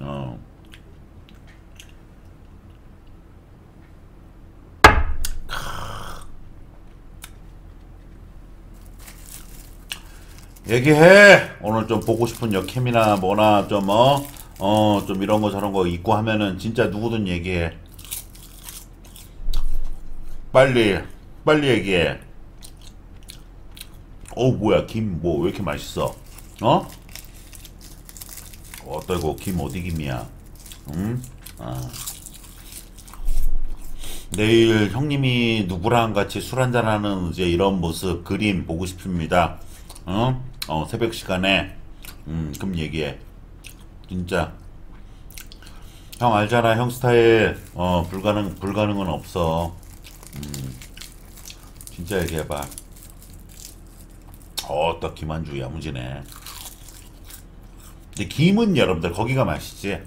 얘기해. 오늘 좀 보고 싶은 역캠이나 뭐나 좀 좀 이런 거 저런 거 있고 하면은 진짜 누구든 얘기해. 빨리 얘기해. 뭐야 김 뭐 왜 이렇게 맛있어? 어떨고 김 어디 김이야? 내일 형님이 누구랑 같이 술 한잔하는 이제 이런 모습 그림 보고 싶습니다. 새벽 시간에 그럼 얘기해. 진짜 형 알잖아. 형 스타일 불가능은 없어. 진짜 얘기해봐. 딱 김한주 야무지네. 근데 김은 여러분들 거기가 맛있지.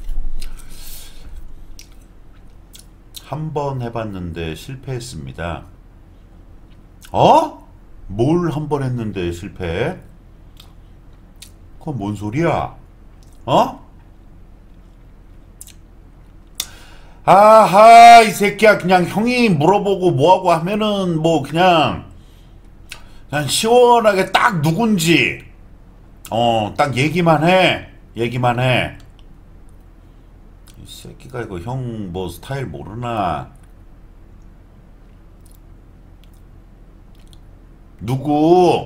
한 번 해봤는데 실패했습니다. 뭘 한 번 했는데 실패해? 그건 뭔 소리야? 어? 아하, 이 새끼야. 그냥 형이 물어보고 뭐하고 하면은 뭐 그냥 시원하게 딱 누군지 딱 얘기만 해. 얘기만 해. 이 새끼가 이거 형 뭐 스타일 모르나? 누구?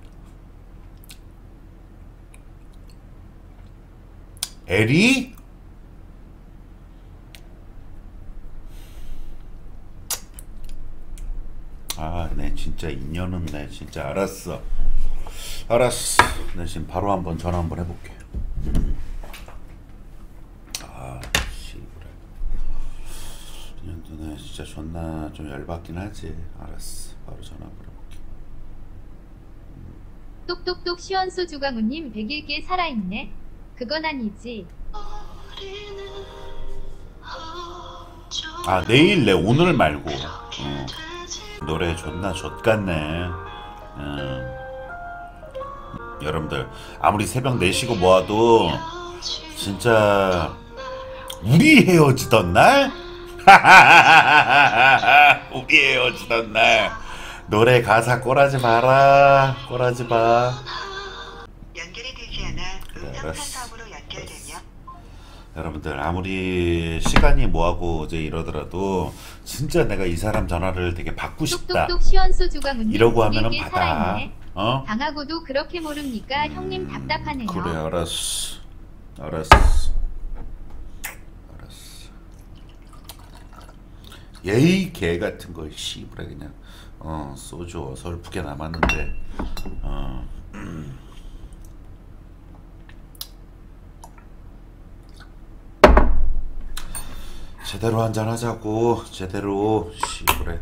에리? 아, 네 진짜 인연은 네 진짜 알았어. 알았어. 네 지금 바로 한번 전화 한번 해볼게. 아, 씨 그래. 인연도 네 진짜 존나 좀 열받긴 하지. 알았어. 바로 전화 한번 해볼게. 똑똑똑 시원수 주광우님 101개 살아있네. 그건 아니지. 아 내일 내 오늘 말고. 노래 존나 좆같네. 여러분들 아무리 새벽 4시고 뭐하도 진짜 우리 헤어지던 날? 우리 헤어지던 날 노래 가사 꼬라지 마라. 꼬라지 마. 연결이 되지 않아 음성 사서함으로 연결되며 여러분들 아무리 시간이 뭐하고 이제 이러더라도 진짜 내가 이 사람 전화를 되게 받고 싶다 똑똑똑 시원수 주광우님 이러고 하면은 101개 받아. 살아있네. 어? 당하고도 그렇게 모릅니까? 형님 답답하네요. 그래 알았어. 알았어. 알았어. 예이 개 같은 거 씨부라 그냥 소주 어설프게 남았는데 제대로 한잔 하자고. 제대로 씨부래.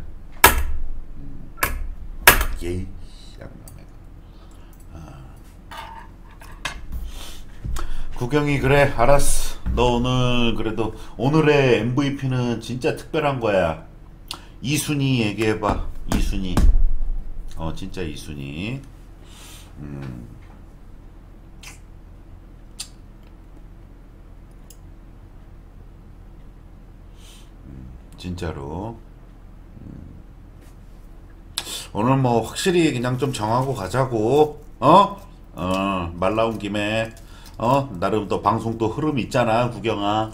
예이 양남애가. 구경이 그래 알았어. 너 오늘 그래도 오늘의 MVP는 진짜 특별한 거야. 이순이 얘기해봐. 이순이. 진짜 이순이. 진짜로. 오늘 뭐 확실히 그냥 좀 정하고 가자고. 말 나온 김에 나름 또 방송 또 흐름 있잖아 구경아.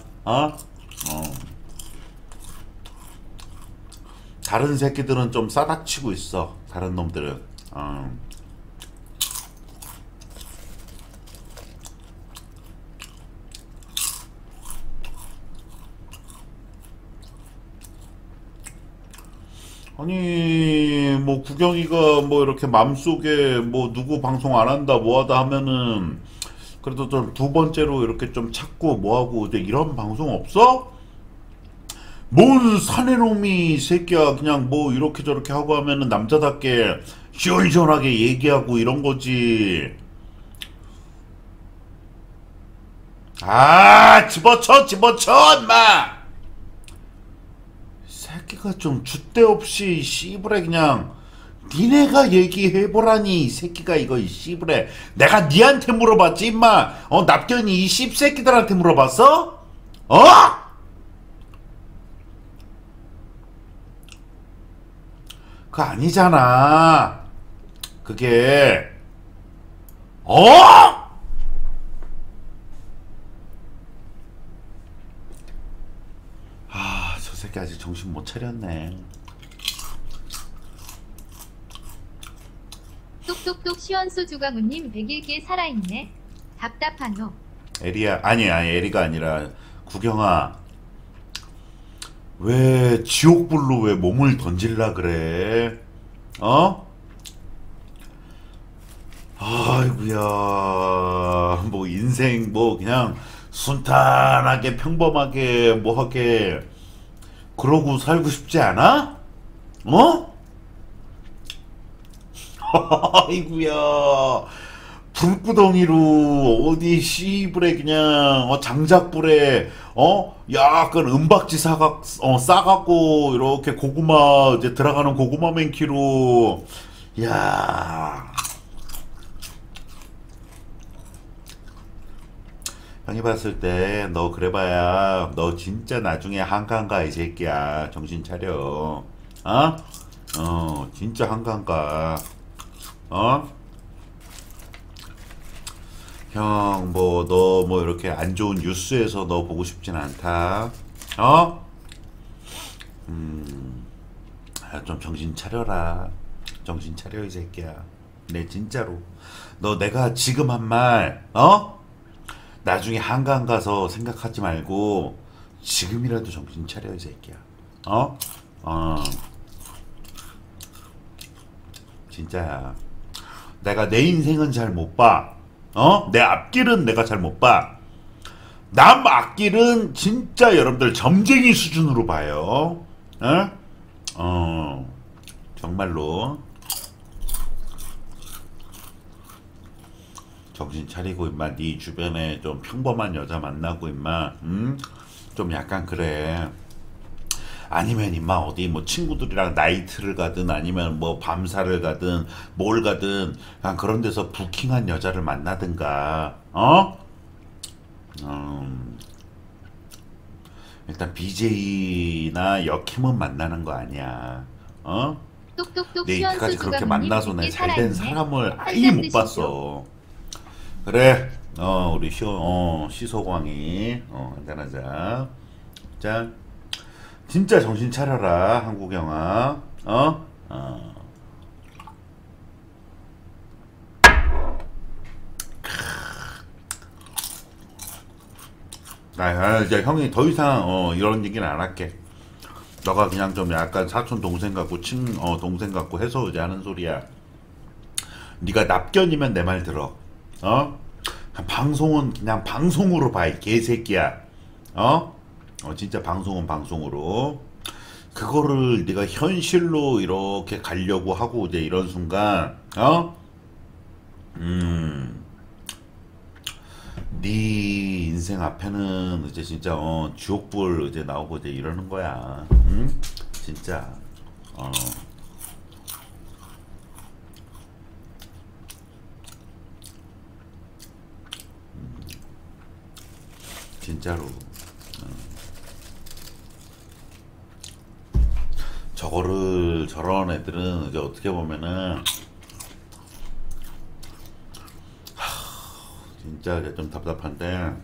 다른 새끼들은 좀 싸닥치고 있어. 다른 놈들은. 아니 뭐 구경이가 뭐 이렇게 맘속에 뭐 누구 방송 안 한다 뭐하다 하면은 그래도 좀 두 번째로 이렇게 좀 찾고 뭐하고 이제 이런 방송 없어? 뭔 사내놈이 이 새끼야 그냥 뭐 이렇게 저렇게 하고 하면은 남자답게 시원시원하게 얘기하고 이런 거지. 아 집어쳐 집어쳐 인마. 새끼가 좀 줏대 없이 씨부레 그냥 니네가 얘기해보라니. 이 새끼가 이거 이 씨부레 내가 니한테 물어봤지 임마. 납견이 이 씹새끼들한테 물어봤어? 그거 아니잖아 그게. 저 새끼 아직 정신 못 차렸네. 똑똑똑 시원수 주광우님 101개 살아있네. 답답하노. 에리야 아니 에리가 아니라 구경아 왜 지옥불로 왜 몸을 던질라 그래? 아이구야 뭐 인생 뭐 그냥 순탄하게 평범하게 뭐하게 그러고 살고 싶지 않아? 아이구야 불구덩이로 어디 씨불에 그냥 장작불에 약간 은박지 싸갖고 이렇게 고구마 이제 들어가는 고구마 맨키로 야 형이 봤을 때 너 그래봐야 너 진짜 나중에 한강 가 이 새끼야. 정신 차려. 어? 진짜 한강 가. 어? 형 뭐 너 뭐 이렇게 안 좋은 뉴스에서 너 보고 싶진 않다. 어? 좀 정신 차려라. 정신 차려 이 새끼야. 네 진짜로. 너 내가 지금 한 말 나중에 한강 가서 생각하지 말고 지금이라도 정신 차려 이 새끼야. 진짜야. 내가 내 인생은 잘 못 봐. 내 앞길은 내가 잘 못 봐. 남 앞길은 진짜 여러분들 점쟁이 수준으로 봐요. 정말로. 정신 차리고 임마. 네 주변에 좀 평범한 여자 만나고 임마. 좀 약간 그래. 아니면 임마 어디 뭐 친구들이랑 나이트를 가든 아니면 뭐 밤사를 가든 뭘 가든 그냥 그런 데서 부킹한 여자를 만나든가. 일단 BJ나 여캠은 만나는 거 아니야. 똑똑똑 내 이때까지 그렇게 시원수주가님 만나서 내 늦게 잘된 살아있네. 사람을 아예 한잔 못 드시죠. 봤어. 그래. 우리 시소광이 한잔하자. 자, 진짜 정신 차려라 한국영아. 이제 형이 더 이상 이런 얘기는 안 할게. 너가 그냥 좀 약간 사촌 동생 같고 동생 같고 해서 이제 하는 소리야. 네가 납견이면 내 말 들어. 방송은 그냥 방송으로 봐 이 개새끼야. 진짜 방송은 방송으로. 그거를 네가 현실로 이렇게 가려고 하고 이제 이런 순간 네 인생 앞에는 이제 진짜 지옥불 이제 나오고 이제 이러는 거야. 진짜. 진짜로. 저거를 저런 애들은 이제 어떻게 보면은 진짜 이제 좀 답답한데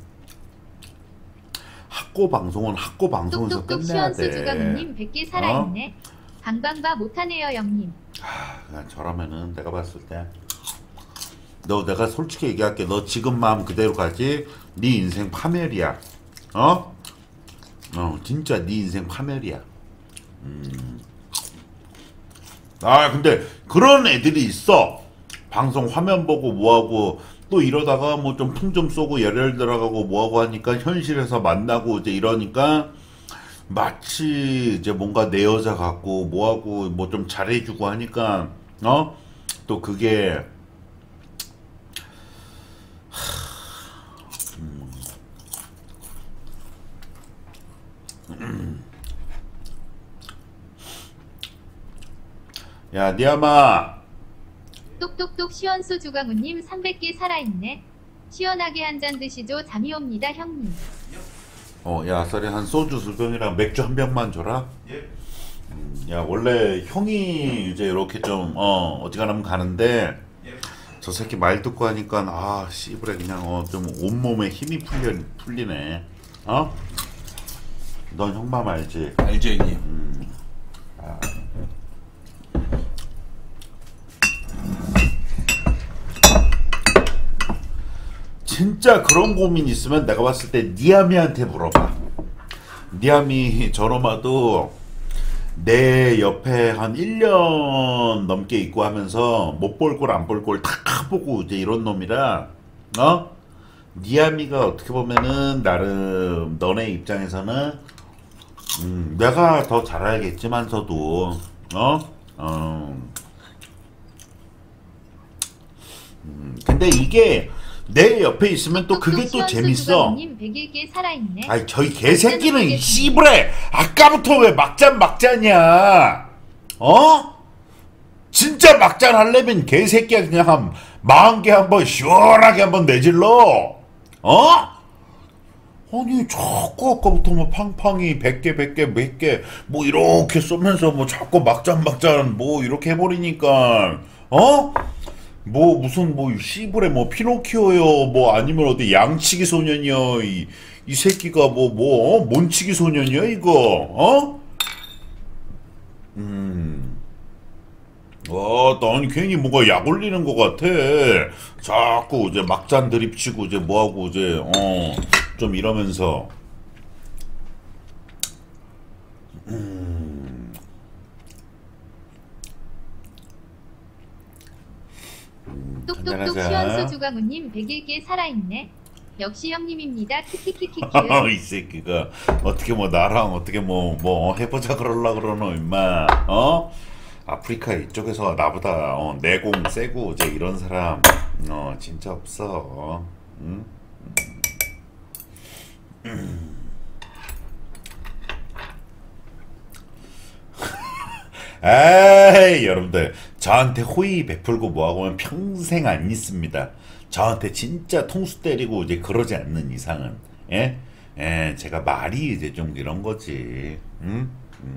학고 방송은 학고 방송에서 똑똑똑 끝내야 시원수주가님 돼. 100개 살아있네. 방방바 못하네요 형님. 그냥 저러면은 내가 봤을 때 너 내가 솔직히 얘기할게. 너 지금 마음 그대로 가지. 네 인생 파멸이야. 진짜 네 인생 파멸이야. 근데 그런 애들이 있어. 방송 화면 보고 뭐하고 또 이러다가 뭐 좀 풍 좀 쏘고 열혈 들어가고 뭐하고 하니까 현실에서 만나고 이제 이러니까 마치 이제 뭔가 내 여자 같고 뭐하고 뭐 좀 잘해주고 하니까 또 그게 야 니아마 똑똑똑 시원수주가님 300개 살아있네. 시원하게 한 잔 드시죠. 잠이 옵니다 형님. 야 썰이 한 소주 두 병이랑 맥주 한 병만 줘라. 예. 야 원래 형이 이제 이렇게 좀 어지간하면 가는데 예. 저 새끼 말 듣고 하니까 씨부레 그냥 좀 온몸에 힘이 풀리네. 넌 형맘 알지? 알죠 형님. 진짜 그런 고민 있으면 내가 봤을 때 니아미한테 물어봐. 니아미 저놈아도 내 옆에 한 1년 넘게 있고 하면서 못 볼 꼴 안 볼 꼴 다 보고 이제 이런 놈이라 니아미가 어떻게 보면은 나름 너네 입장에서는 내가 더 잘 알겠지만서도 근데 이게 내 옆에 있으면 또 그게 또 재밌어. 님 101개 살아있네. 아이 저희 개새끼는 이 씨부레 아까부터 왜 막잔이야? 진짜 막잔 하려면 개새끼야 그냥 한 40개 한번 시원하게 한번 내질러. 아니 자꾸 아까부터 뭐 팡팡이 100개 100개 100개 뭐 이렇게 쏘면서 뭐 자꾸 막잔 뭐 이렇게 해버리니까 어? 뭐 무슨 뭐 씨부레 뭐 피노키오요 뭐 아니면 어디 양치기 소년이요 이 새끼가 몬치기 소년이야 이거 어? 난 괜히 뭔가 약 올리는 것 같아. 자꾸 이제 막잔 드립치고 이제 뭐하고 이제 좀 이러면서 똑똑똑 한잔하자. 시원소 주광우님 101개 살아있네. 역시 형님입니다. 키키키키키. 이 새끼가 어떻게 뭐 나랑 어떻게 뭐 해보자 그럴라 그러노 임마 어? 아프리카 이쪽에서 나보다 내공 세고 이제 이런 사람 진짜 없어. 응? 에이 여러분들 저한테 호의 베풀고 뭐하고 하면 평생 안 있습니다. 저한테 진짜 통수 때리고 이제 그러지 않는 이상은 예? 예, 제가 말이 이제 좀 이런 거지. 응?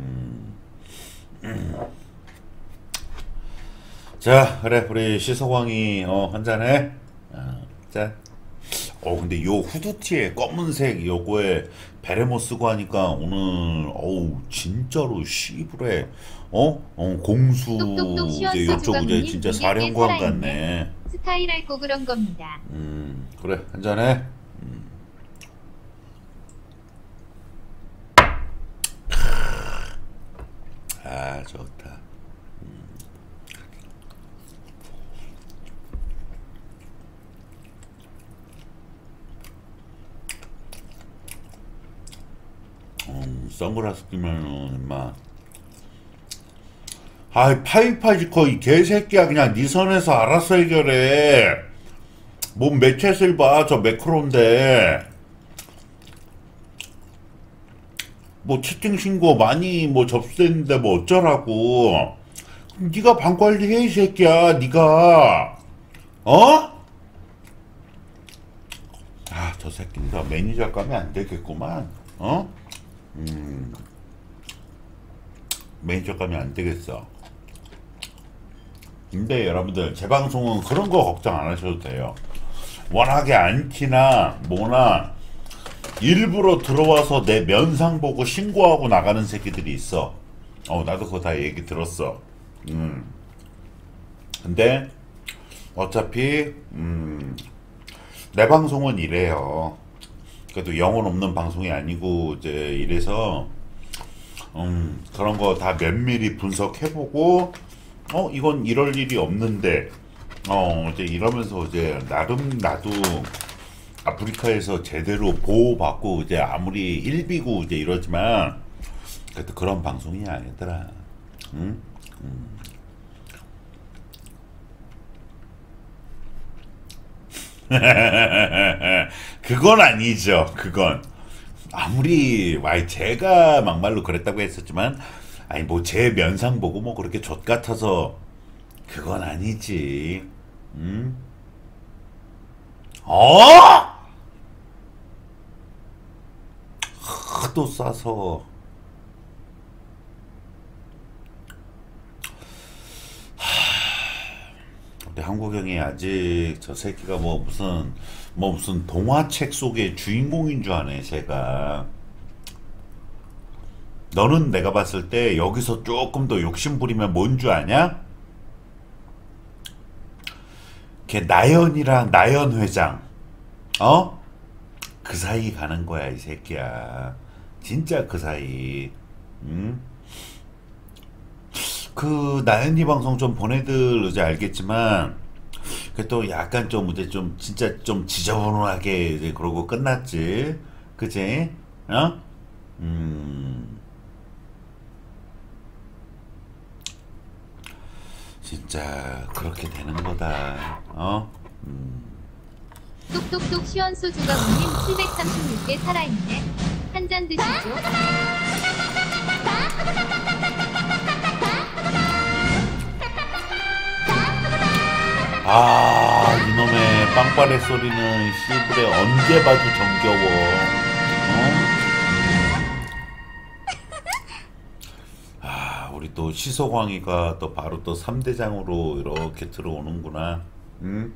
자 그래 우리 시소광이 한잔해. 자. 근데 요 후드티에 검은색 요거에 베레모 쓰고 하니까 오늘 진짜로 씨부레 공수 똑똑똑 이제 시원소 요쪽 이제 주광우님 진짜 101개 사령관 살아있네. 같네. 스타일 앓고 그런 겁니다. 그래 한잔해. 좋다. 선글라스 끼면은 임마 파이파지커 이 개새끼야 그냥 네 선에서 알아서 해결해. 뭔 매챗을 봐. 저 매크로인데 뭐 채팅 신고 많이 뭐 접수됐는데 뭐 어쩌라고. 네가 방 관리해 이 새끼야 네가 저 새끼는 다 매니저 가면 안 되겠구만. 매니저 가면 안 되겠어. 근데 여러분들 제 방송은 그런 거 걱정 안 하셔도 돼요. 워낙에 안티나 뭐나 일부러 들어와서 내 면상 보고 신고하고 나가는 새끼들이 있어. 나도 그거 다 얘기 들었어. 근데 어차피 내 방송은 이래요. 그래도 영혼 없는 방송이 아니고 이제 이래서 그런 거 다 면밀히 분석해보고 이건 이럴 일이 없는데 이제 이러면서 이제 나름 나도 아프리카에서 제대로 보호받고 이제 아무리 일비고 이제 이러지만 그래도 그런 방송이 아니더라. 응? 그건 아니죠. 그건 아무리 제가 막말로 그랬다고 했었지만 아니 뭐 제 면상 보고 뭐 그렇게 족 같아서 그건 아니지. 응? 하도 싸서 근데 한국 형이 아직 저 새끼가 뭐 무슨 동화책 속의 주인공인 줄 아네. 제가 너는 내가 봤을 때 여기서 조금 더 욕심 부리면 뭔 줄 아냐? 걔 나연이랑 나연 회장 그 사이 가는 거야 이 새끼야. 진짜 그 사이. 그 나연이 방송 좀 보내들 이제 알겠지만 그 또 약간 좀 이제 좀 진짜 좀 지저분하게 이제 그러고 끝났지. 그치? 진짜 그렇게 되는 거다. 똑똑똑 시원소 주광우님 736개 살아있네. 한 잔 드시죠. 이놈의 빵빠레 소리는 씨부레 언제 봐도 정겨워. 또 시소광이가 또 바로 또 3대장으로 이렇게 들어오는구나. 응?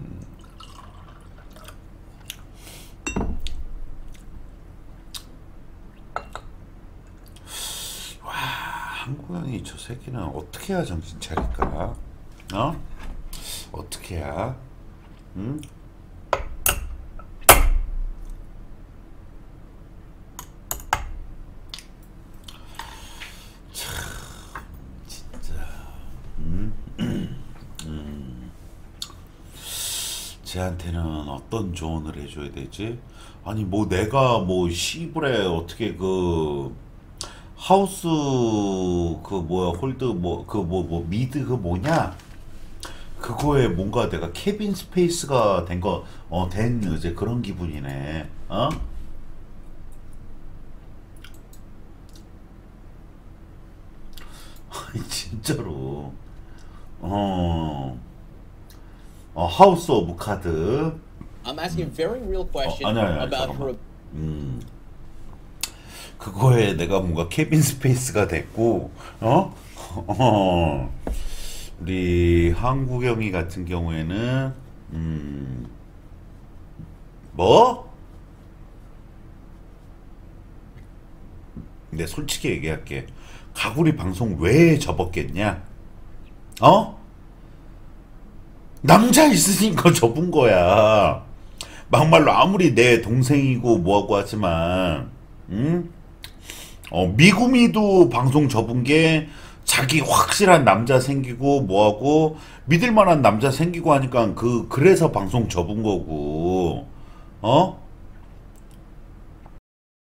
와, 한국형이 저 새끼는 어떻게 해야 정신 차릴까? 어? 어떻게 해야? 응? 쟤한테는 어떤 조언을 해줘야 되지? 아니 뭐 내가 뭐 시불에 어떻게 그 하우스 그 뭐야 홀드 뭐 그 뭐 미드 그 뭐냐 그거에 뭔가 내가 케빈 스페이스가 된 거 된 이제 그런 기분이네. 어? 아니 진짜로 하우스 오브 카드. I'm asking a very real question 아니야, about 잠깐만. her. 그거에 내가 뭔가 케빈 스페이스가 됐고, 우리 한국영이 같은 경우에는, 뭐? 근데 솔직히 얘기할게. 가구리 방송 왜 접었겠냐? 남자 있으니까 접은 거야. 막말로 아무리 내 동생이고 뭐하고 하지만, 응? 미구미도 방송 접은 게 자기 확실한 남자 생기고 뭐하고 믿을만한 남자 생기고 하니까 그래서 방송 접은 거고,